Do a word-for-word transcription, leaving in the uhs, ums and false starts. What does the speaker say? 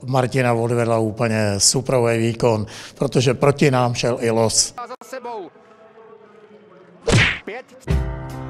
Martina odvedla úplně superový výkon, protože proti nám šel i los. Za sebou. Pět.